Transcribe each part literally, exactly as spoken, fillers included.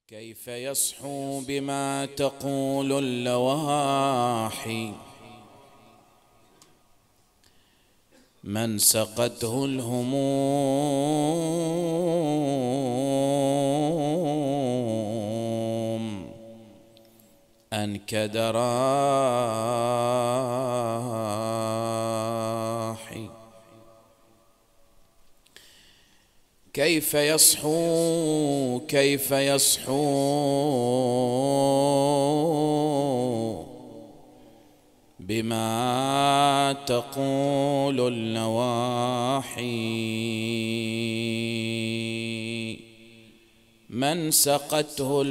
كيف يصحو بما تقول اللواحي من سقته الهموم أنكد راحي. كيف يصحو كيف يصحو بما تقول النواحي من سقته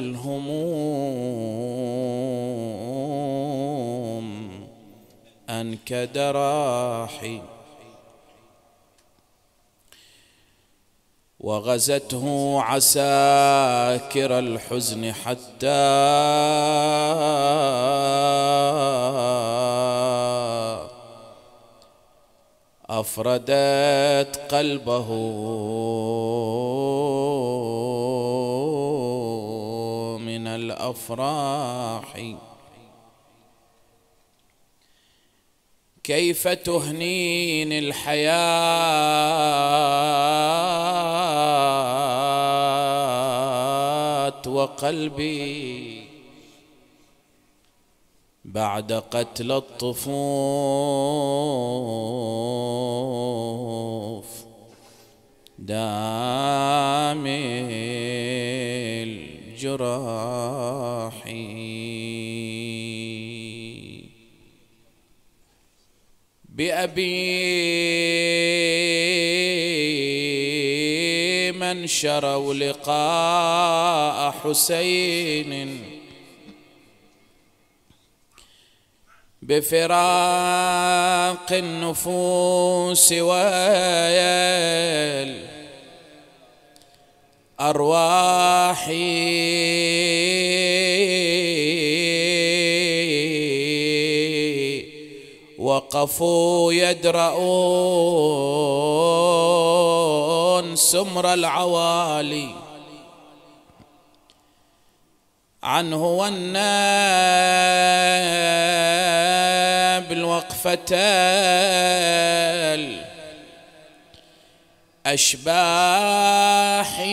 الهموم أنكد راحي. وغزته عساكر الحزن حتى أفردت قلبه من الأفراح. كيف تهنيني الحياة وقلبي بعد قتل الطفوف دام الجراح. بأبي من شروا لقاء حسين بفراق النفوس والأرواح وقفوا يدرؤون سمر العوالي عنه والنابل وقفة الأشباح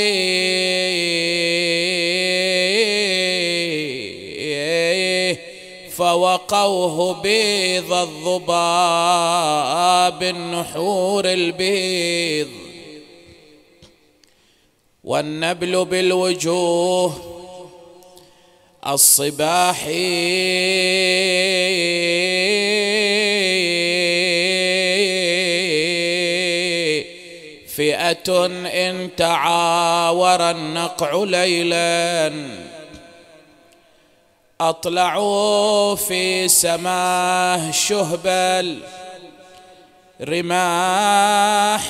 فوقوه بيض الضباب النحور البيض والنبل بالوجوه الصباح. فئة إن تعاور النقع ليلاً أطلعوا في سماه شهب الرماح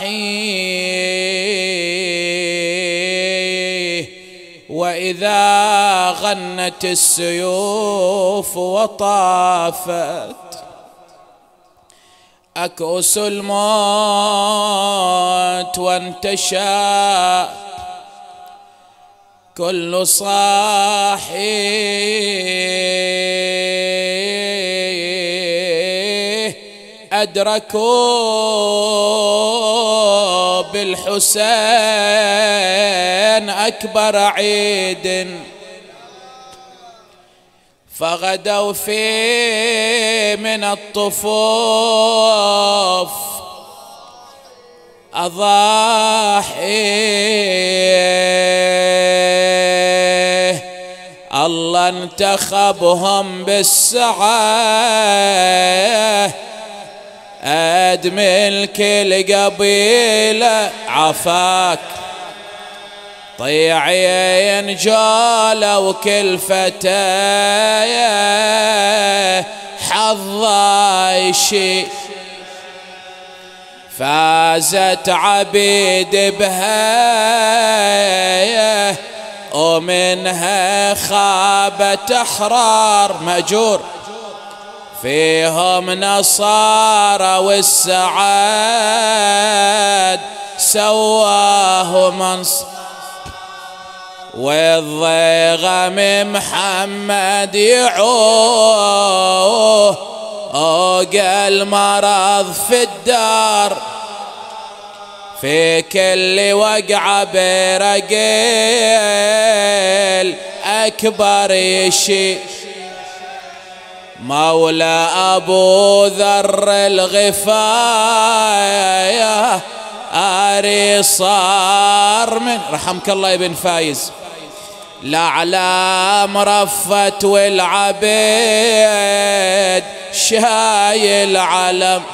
وإذا غنت السيوف وطافت أكؤس الموت وانتشى كل صاحي أدركوا بالحسين أكبر عيد فغدوا فيه من الطفوف أضاحي. الله انتخبهم بالسعة أدمي الكل قبيلة عفاك طيعين جولة وكل فتاة حظايشي فازت عبيد بها ومنها خابت أحرار مأجور فيهم نصارى والسعاد سواه منص والضيغم محمد يعوه قال مرض في الدار في كل وقعة برقيل أكبر يشي مولى أبو ذر الغفاية أري صار من رحمك الله يا ابن فايز الأعلام رفت والعبيد شايل علم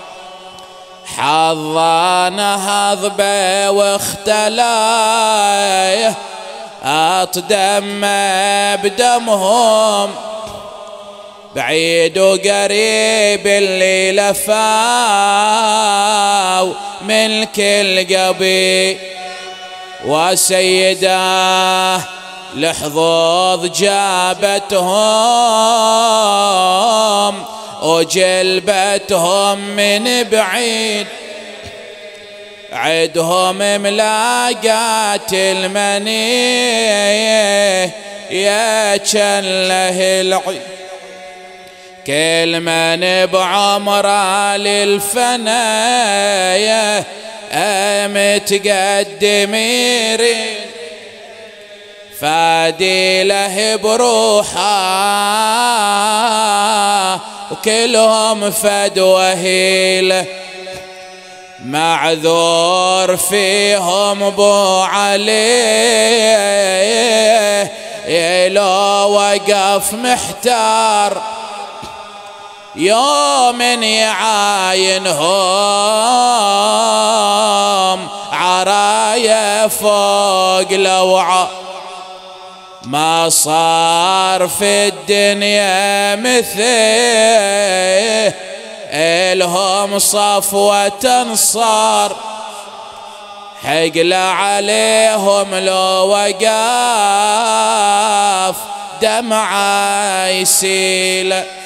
حظانا هضبه واختلايه أطدم بدمهم بعيد وقريب اللي لفاو من كل قبيل وسيداه لحظوظ جابتهم وجلبتهم من بعيد عدهم ملاقات المنيه يا كله العيد كل من بعمره للفنايا متقدم يريد فادي له بروحه وكلهم فدوه هيله معذور فيهم بو عليه لو وقف محتار يوم يعاينهم عرايا فوق لوعة ما صار في الدنيا مثله إلهم صفوة انصار حقل عليهم لو وقف دمعة يسيل